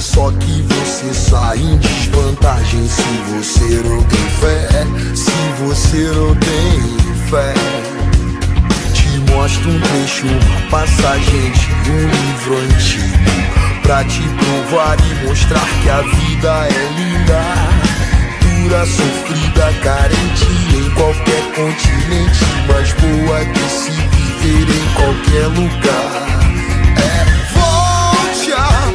Só que você sai em desvantagem se você não tem fé. Se você não tem fé. Te mostro um trecho, uma passagem de um livro antigo, pra te provar e mostrar que a vida é linda, dura, sofrida, carente em qualquer continente, mas boa de se viver em qualquer lugar. Volte a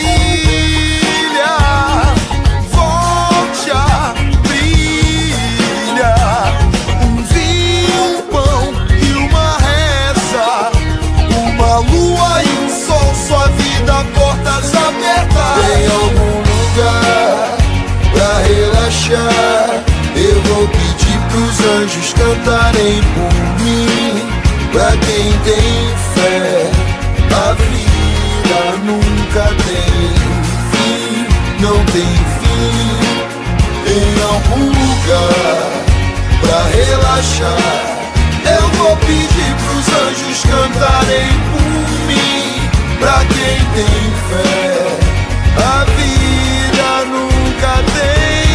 brilhar, volte a brilhar. Um vinho, um pão e uma reza, uma lua e um sol, sua vida, portas abertas. Tem algum lugar pra relaxar? Eu vou pedir pros anjos cantarem por mim. Pra quem tem fé, a vida nunca tem fim, não tem fim. Em algum lugar pra relaxar, eu vou pedir pros anjos cantarem por mim. Pra quem tem fé, a vida nunca tem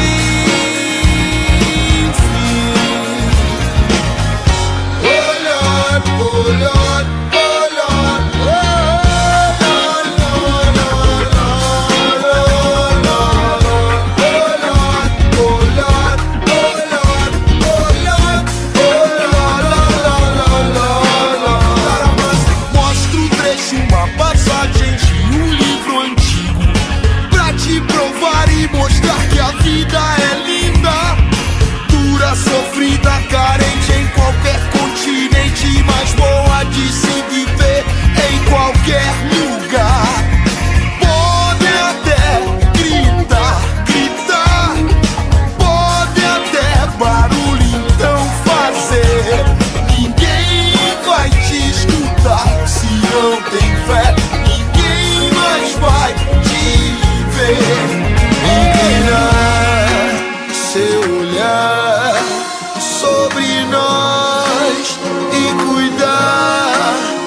fim. Olhar, olhar. Sofrida, carente em qualquer continente, mas boa de se viver em qualquer lugar. Pode até gritar, gritar, pode até barulho então fazer. Ninguém vai te escutar se não tem fé, ninguém mais vai te ver. Inclinar seu olhar sobre nós e cuidar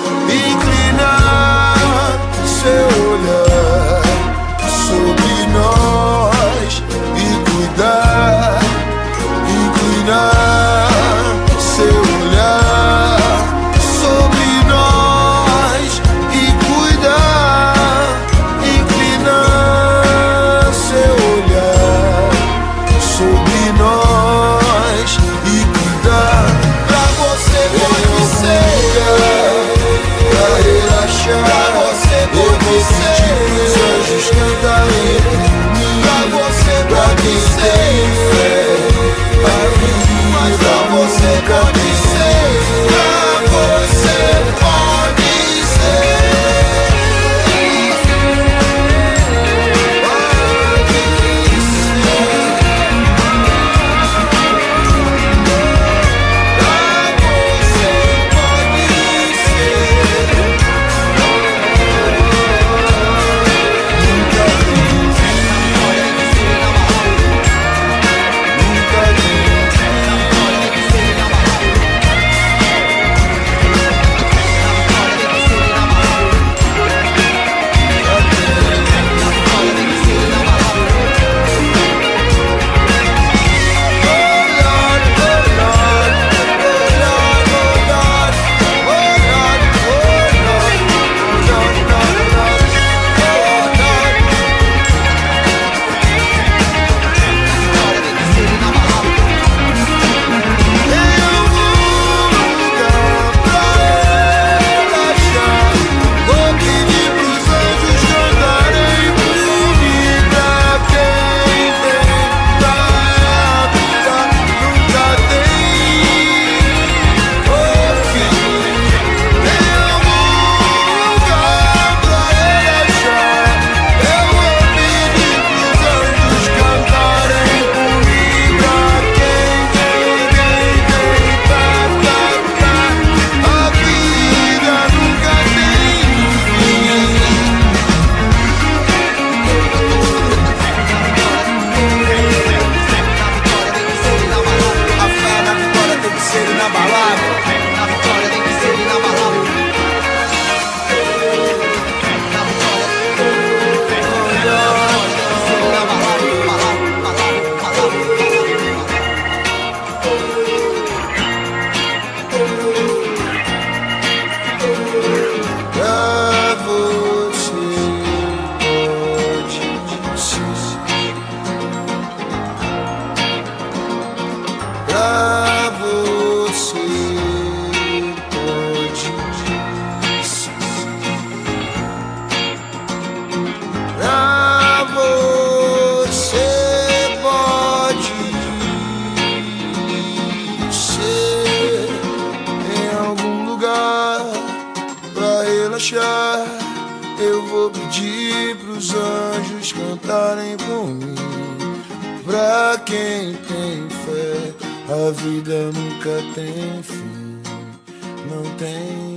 anjos cantarem por mim. Pra quem tem fé, a vida nunca tem fim. Não tem